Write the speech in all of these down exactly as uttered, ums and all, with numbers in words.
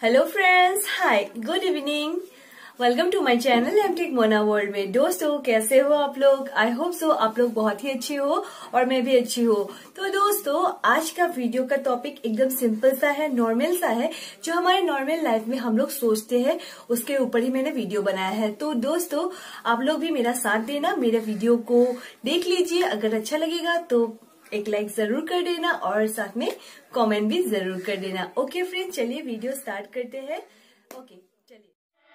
Hello friends, hi, good evening. Welcome to my channel M tech Mona world में। दोस्तों, कैसे हो आप लोग? आई होप सो आप लोग बहुत ही अच्छे हो और मैं भी अच्छी हूँ। तो दोस्तों, आज का वीडियो का टॉपिक एकदम सिंपल सा है, नॉर्मल सा है, जो हमारे नॉर्मल लाइफ में हम लोग सोचते हैं उसके ऊपर ही मैंने वीडियो बनाया है। तो दोस्तों, आप लोग भी मेरा साथ देना, मेरे वीडियो को देख लीजिए। अगर अच्छा लगेगा तो एक लाइक जरूर कर देना और साथ में कमेंट भी जरूर कर देना। ओके फ्रेंड, चलिए वीडियो स्टार्ट करते हैं। ओके चलिए।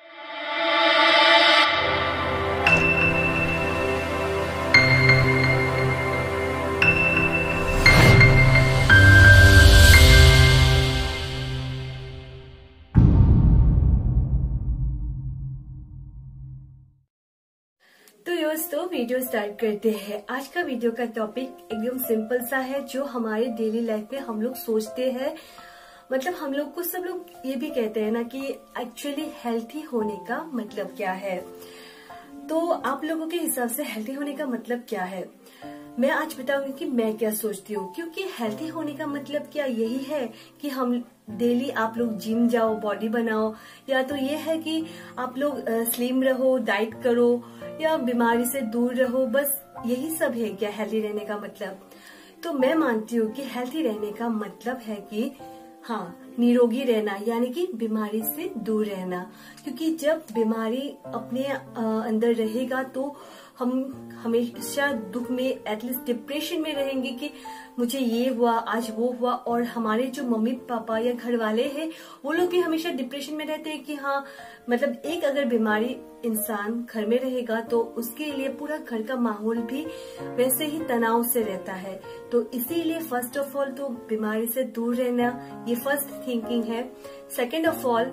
तो दोस्तों, वीडियो स्टार्ट करते हैं। आज का वीडियो का टॉपिक एकदम सिंपल सा है, जो हमारे डेली लाइफ में हम लोग सोचते हैं। मतलब हम लोग को सब लोग ये भी कहते हैं ना कि एक्चुअली हेल्थी होने का मतलब क्या है। तो आप लोगों के हिसाब से हेल्थी होने का मतलब क्या है, मैं आज बताऊंगी कि मैं क्या सोचती हूँ। क्योंकि हेल्थी होने का मतलब क्या यही है कि हम डेली आप लोग जिम जाओ, बॉडी बनाओ, या तो ये है कि आप लोग स्लिम रहो, डाइट करो, या बीमारी से दूर रहो, बस यही सब है क्या हेल्थी रहने का मतलब? तो मैं मानती हूँ कि हेल्थी रहने का मतलब है कि हाँ, निरोगी रहना, यानी कि बीमारी से दूर रहना। क्योंकि जब बीमारी अपने अंदर रहेगा तो हम हमेशा दुख में, एटलीस्ट डिप्रेशन में रहेंगे कि मुझे ये हुआ, आज वो हुआ। और हमारे जो मम्मी पापा या घर वाले हैं वो लोग भी हमेशा डिप्रेशन में रहते हैं कि हाँ, मतलब एक अगर बीमारी इंसान घर में रहेगा तो उसके लिए पूरा घर का माहौल भी वैसे ही तनाव से रहता है। तो इसीलिए फर्स्ट ऑफ ऑल तो बीमारी से दूर रहना, ये फर्स्ट थिंकिंग है। सेकेंड ऑफ ऑल,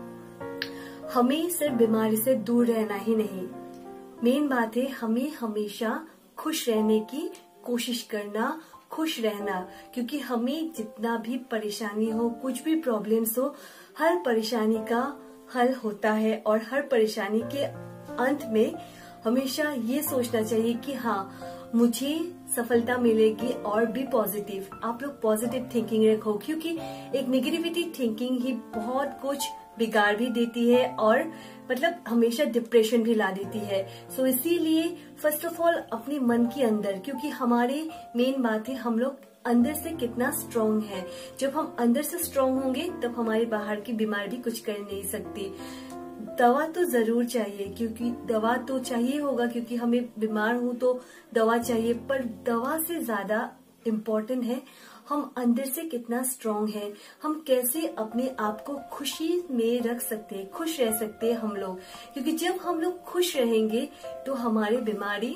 हमें सिर्फ बीमारी से दूर रहना ही नहीं, मेन बात है हमें हमेशा खुश रहने की कोशिश करना, खुश रहना। क्योंकि हमें जितना भी परेशानी हो, कुछ भी प्रॉब्लम्स हो, हर परेशानी का हल होता है। और हर परेशानी के अंत में हमेशा ये सोचना चाहिए कि हाँ, मुझे सफलता मिलेगी। और भी पॉजिटिव, आप लोग पॉजिटिव थिंकिंग रखो, क्योंकि एक नेगेटिविटी थिंकिंग ही बहुत कुछ बिगाड़ भी देती है और मतलब हमेशा डिप्रेशन भी ला देती है। सो so, इसीलिए फर्स्ट ऑफ ऑल अपने मन के अंदर, क्योंकि हमारे मेन बात है हम लोग अंदर से कितना स्ट्रांग है। जब हम अंदर से स्ट्रांग होंगे तब हमारे बाहर की बीमारी भी कुछ कर नहीं सकती। दवा तो जरूर चाहिए, क्योंकि दवा तो चाहिए होगा, क्योंकि हमें बीमार हूं तो दवा चाहिए। पर दवा से ज्यादा इम्पोर्टेंट है हम अंदर से कितना स्ट्रांग है, हम कैसे अपने आप को खुशी में रख सकते हैं, खुश रह सकते हैं हम लोग। क्योंकि जब हम लोग खुश रहेंगे तो हमारी बीमारी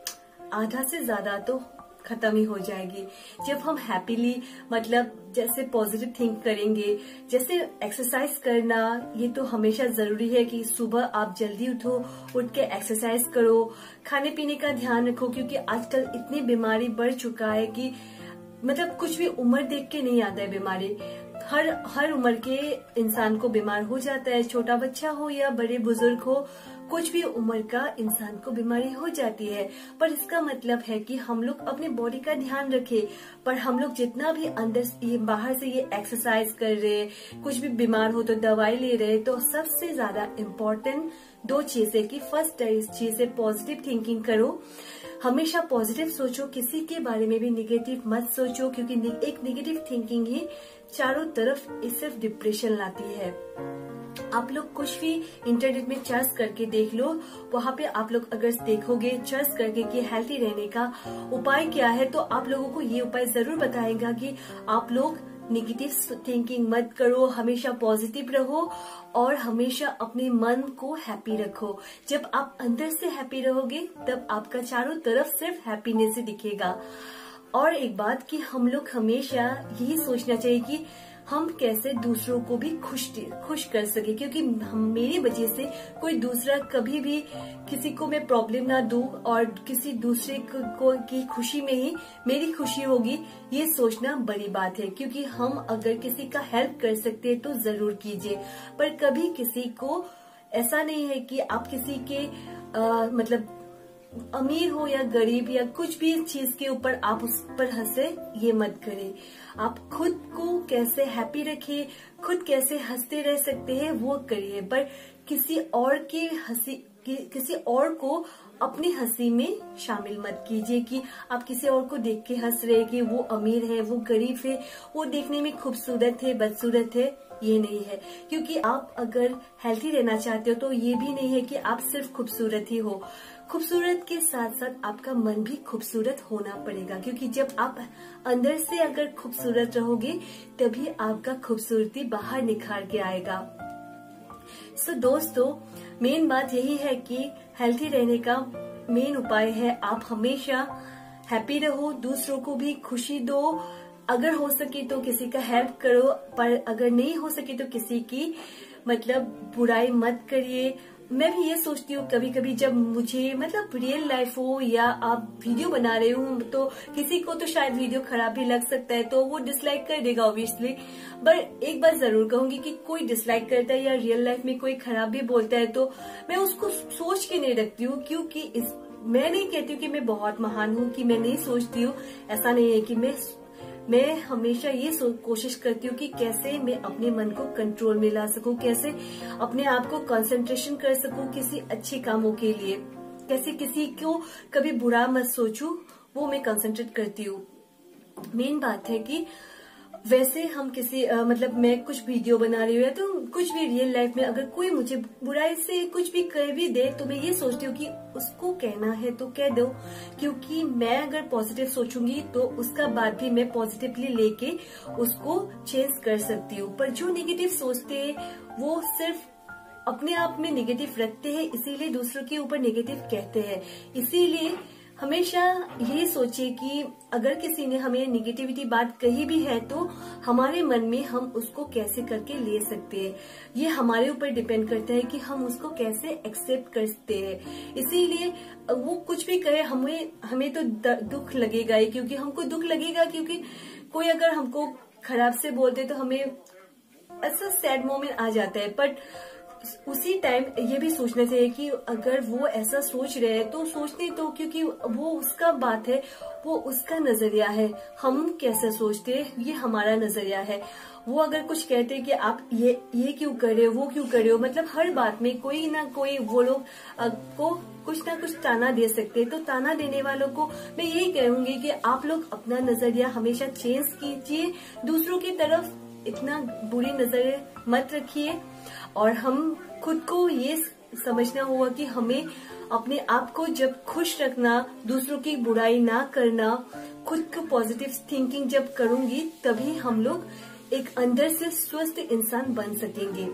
आधा से ज्यादा तो खत्म ही हो जाएगी। जब हम हैप्पीली, मतलब जैसे पॉजिटिव थिंक करेंगे, जैसे एक्सरसाइज करना, ये तो हमेशा जरूरी है कि सुबह आप जल्दी उठो, उठ के एक्सरसाइज करो, खाने पीने का ध्यान रखो। क्योंकि आजकल इतनी बीमारी बढ़ चुका है कि मतलब कुछ भी उम्र देख के नहीं आता है बीमारी। हर हर उम्र के इंसान को बीमार हो जाता है, छोटा बच्चा हो या बड़े बुजुर्ग हो, कुछ भी उम्र का इंसान को बीमारी हो जाती है। पर इसका मतलब है कि हम लोग अपने बॉडी का ध्यान रखें। पर हम लोग जितना भी अंदर ये बाहर से ये एक्सरसाइज कर रहे, कुछ भी बीमार हो तो दवाई ले रहे, तो सबसे ज्यादा इम्पोर्टेंट दो चीजें की फर्स्ट चीज है पॉजिटिव थिंकिंग करो। हमेशा पॉजिटिव सोचो, किसी के बारे में भी नेगेटिव मत सोचो। क्योंकि एक नेगेटिव थिंकिंग ही चारों तरफ सिर्फ डिप्रेशन लाती है। आप लोग कुछ भी इंटरनेट में सर्च करके देख लो, वहां पे आप लोग अगर देखोगे सर्च करके कि हेल्थी रहने का उपाय क्या है, तो आप लोगों को ये उपाय जरूर बताएगा कि आप लोग नेगेटिव थिंकिंग मत करो, हमेशा पॉजिटिव रहो और हमेशा अपने मन को हैप्पी रखो। जब आप अंदर से हैप्पी रहोगे तब आपका चारों तरफ सिर्फ हैप्पीनेस ही दिखेगा। और एक बात कि हम लोग हमेशा यही सोचना चाहिए कि हम कैसे दूसरों को भी खुश खुश कर सके। क्योंकि हम, मेरी वजह से कोई दूसरा कभी भी किसी को मैं प्रॉब्लम ना दूं और किसी दूसरे को, को की खुशी में ही मेरी खुशी होगी, ये सोचना बड़ी बात है। क्योंकि हम अगर किसी का हेल्प कर सकते हैं तो जरूर कीजिए, पर कभी किसी को ऐसा नहीं है कि आप किसी के आ, मतलब अमीर हो या गरीब या कुछ भी चीज के ऊपर आप उस पर हंसे, ये मत करें। आप खुद को कैसे हैप्पी रखिए, खुद कैसे हंसते रह सकते हैं वो करिए, पर किसी और की हंसी कि, किसी और को अपनी हंसी में शामिल मत कीजिए कि आप किसी और को देख के हंस रहे कि वो अमीर है, वो गरीब है, वो देखने में खूबसूरत है, बदसूरत है। ये नहीं है, क्योंकि आप अगर हेल्थी रहना चाहते हो तो ये भी नहीं है कि आप सिर्फ खूबसूरत ही हो। खूबसूरत के साथ साथ आपका मन भी खूबसूरत होना पड़ेगा, क्योंकि जब आप अंदर से अगर खूबसूरत रहोगे तभी आपका खूबसूरती बाहर निखार के आएगा। सो so, दोस्तों, मेन बात यही है कि हेल्थी रहने का मेन उपाय है आप हमेशा हैप्पी रहो, दूसरों को भी खुशी दो। अगर हो सके तो किसी का हेल्प करो, पर अगर नहीं हो सके तो किसी की मतलब बुराई मत करिए। मैं भी ये सोचती हूँ कभी कभी जब मुझे मतलब रियल लाइफ हो या आप वीडियो बना रहे हो तो किसी को तो शायद वीडियो खराब भी लग सकता है, तो वो डिसलाइक कर देगा ऑब्वियसली। पर एक बात जरूर कहूंगी कि कोई डिसलाइक करता है या रियल लाइफ में कोई खराब भी बोलता है तो मैं उसको सोच के नहीं रखती हूँ, क्योंकि इस मैं नहीं कहती हूँ कि मैं बहुत महान हूँ, कि मैं नहीं सोचती हूँ। ऐसा नहीं है कि मैं मैं हमेशा ये कोशिश करती हूँ कि कैसे मैं अपने मन को कंट्रोल में ला सकूं, कैसे अपने आप को कंसंट्रेशन कर सकूं किसी अच्छे कामों के लिए, कैसे किसी को कभी बुरा मत सोचूं, वो मैं कंसंट्रेट करती हूँ। मेन बात है कि वैसे हम किसी आ, मतलब मैं कुछ वीडियो बना रही हूँ या तो कुछ भी रियल लाइफ में अगर कोई मुझे बुराई से कुछ भी कर भी दे तो मैं ये सोचती हूँ कि उसको कहना है तो कह दो, क्योंकि मैं अगर पॉजिटिव सोचूंगी तो उसका बात भी मैं पॉजिटिवली लेके उसको चेंज कर सकती हूँ। पर जो नेगेटिव सोचते हैं वो सिर्फ अपने आप में नेगेटिव रखते हैं, इसीलिए दूसरों के ऊपर नेगेटिव कहते हैं। इसीलिए हमेशा ये सोचिए कि अगर किसी ने हमें निगेटिविटी बात कही भी है तो हमारे मन में हम उसको कैसे करके ले सकते हैं, ये हमारे ऊपर डिपेंड करता है कि हम उसको कैसे एक्सेप्ट करते हैं। इसीलिए वो कुछ भी कहे हमें हमें तो दुख लगेगा ही, क्योंकि हमको दुख लगेगा, क्योंकि कोई अगर हमको खराब से बोलते तो हमें ऐसा सैड मोमेंट आ जाता है। बट उसी टाइम ये भी सोचना चाहिए कि अगर वो ऐसा सोच रहे हैं तो सोचने तो, क्योंकि वो उसका बात है, वो उसका नजरिया है। हम कैसे सोचते हैं ये हमारा नजरिया है। वो अगर कुछ कहते हैं कि आप ये ये क्यों कर रहे हो, वो क्यों कर रहे हो, मतलब हर बात में कोई ना कोई वो लोग को कुछ ना कुछ ताना दे सकते हैं। तो ताना देने वालों को मैं यही कहूंगी कि आप लोग अपना नजरिया हमेशा चेंज कीजिए, दूसरों की तरफ इतना बुरी नजर मत रखिए। और हम खुद को ये समझना होगा कि हमें अपने आप को जब खुश रखना, दूसरों की बुराई ना करना, खुद को पॉजिटिव थिंकिंग जब करूंगी तभी हम लोग एक अंदर से स्वस्थ इंसान बन सकेंगे।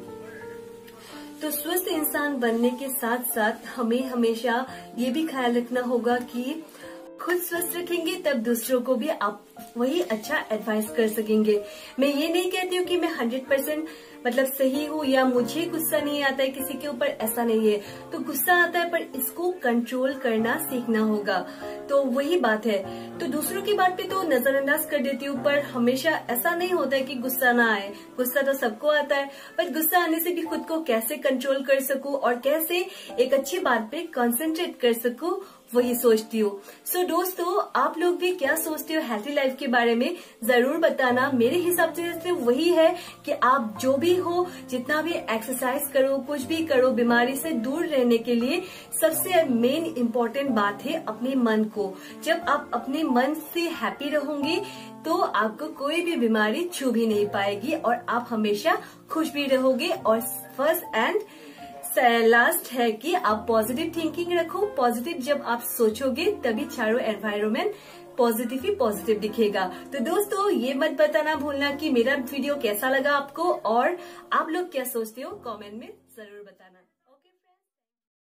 तो स्वस्थ इंसान बनने के साथ साथ हमें हमेशा ये भी ख्याल रखना होगा कि खुद स्वस्थ रखेंगे तब दूसरों को भी आप वही अच्छा एडवाइस कर सकेंगे। मैं ये नहीं कहती हूँ कि मैं हंड्रेड परसेंट मतलब सही हूँ या मुझे गुस्सा नहीं आता है किसी के ऊपर, ऐसा नहीं है। तो गुस्सा आता है पर इसको कंट्रोल करना सीखना होगा, तो वही बात है। तो दूसरों की बात पे तो नजरअंदाज कर देती हूँ, पर हमेशा ऐसा नहीं होता है कि गुस्सा ना आए। गुस्सा तो सबको आता है, पर गुस्सा आने से भी खुद को कैसे कंट्रोल कर सकूं और कैसे एक अच्छी बात पे कंसंट्रेट कर सकूं, वही सोचती हूँ। सो so, दोस्तों, आप लोग भी क्या सोचते हो हेल्थी लाइफ के बारे में जरूर बताना। मेरे हिसाब से वही है कि आप जो भी हो, जितना भी एक्सरसाइज करो, कुछ भी करो, बीमारी से दूर रहने के लिए सबसे मेन इम्पोर्टेंट बात है अपने मन को। जब आप अपने मन से हैप्पी रहोगे तो आपको कोई भी बीमारी छू भी नहीं पाएगी और आप हमेशा खुश भी रहोगे। और फर्स्ट एंड लास्ट है कि आप पॉजिटिव थिंकिंग रखो। पॉजिटिव जब आप सोचोगे तभी चारों एनवायरनमेंट पॉजिटिव ही पॉजिटिव दिखेगा। तो दोस्तों, ये मत बताना भूलना कि मेरा वीडियो कैसा लगा आपको और आप लोग क्या सोचते हो, कमेंट में जरूर बताना।